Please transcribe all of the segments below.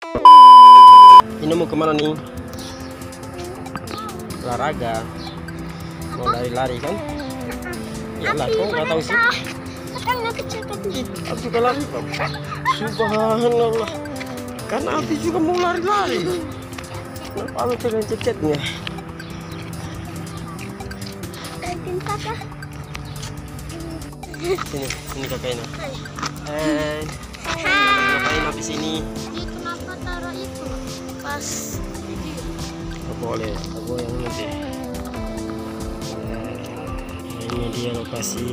Ini mau kemana nih? Olahraga. Mau lari-lari kan? Iyalah, kok nggak tahu sih? Abi juga lari. Subhanallah. Kan Abi juga mau lari-lari. Kenapa Abi pegang jaketnya? Sini kakaknya. Hai. Ngapain habis ini? Kenapa taruh itu pas video? Gak boleh, yang nanti. Ini dia lokasi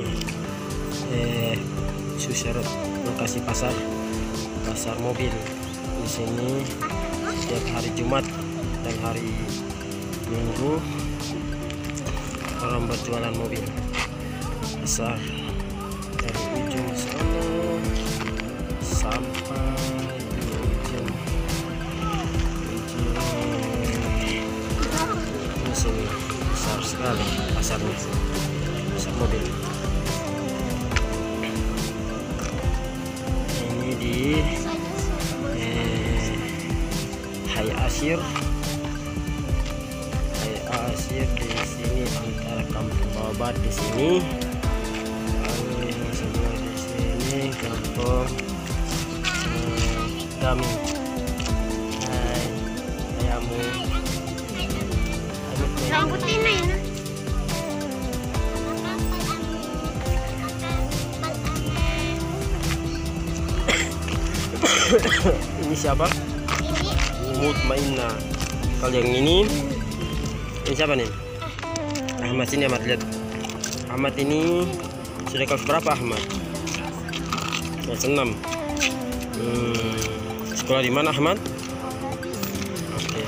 Susyarat, lokasi pasar mobil. Di sini setiap hari Jumat dan hari Minggu orang berjualan mobil besar dari ujung sana sampai ujung ini sini besar sekali pasarnya, pasar mobil. Ini di Hai Asir di sini antara Kampung Babat di sini, lalu yang sebelah di sini Kampung Dami. Hai, ayammu. Rambut ini ya. Ini siapa? Mutmainah. Kalau yang ini siapa nih? Ahmad. Sini Ahmad, lihat. Ahmad ini sudah kelas berapa Ahmad? Kelas 6. Sekolah di mana Ahmad? Oke.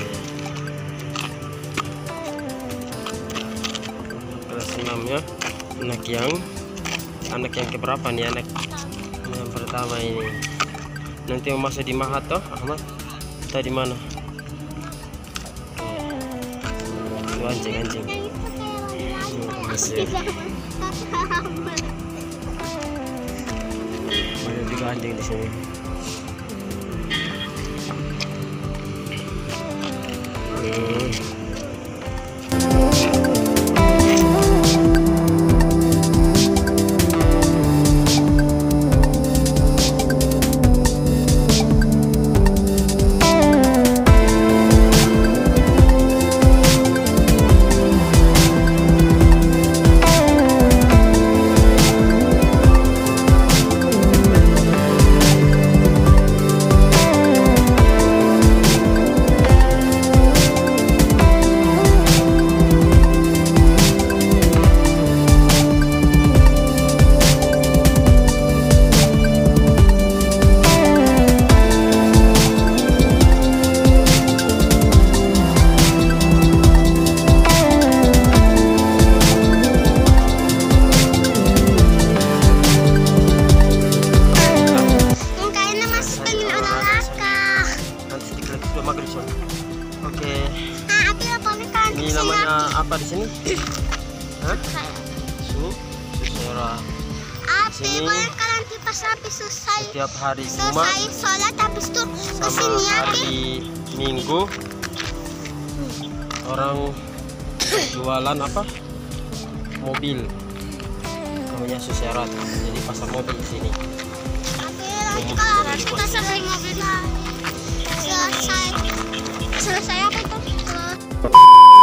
Kelas 6 ya. Anak yang keberapa nih? Anak yang pertama ini. Nanti mau masuk di Mahat toh Ahmad? Kita di mana? Itu anjing. Masih. Banyak juga anjing di sini. Oke. Ini namanya apa di sini? Hah? Susera. Api boleh kalian pas habis selesai. Setiap hari Jumat. Selesai sholat habis itu ke sama sini hari Minggu orang jualan apa? Mobil. Namanya Susyarat. Jadi pasar mobil di sini. Tapi nanti kalau kita selesai ngobrol selesai apa itu?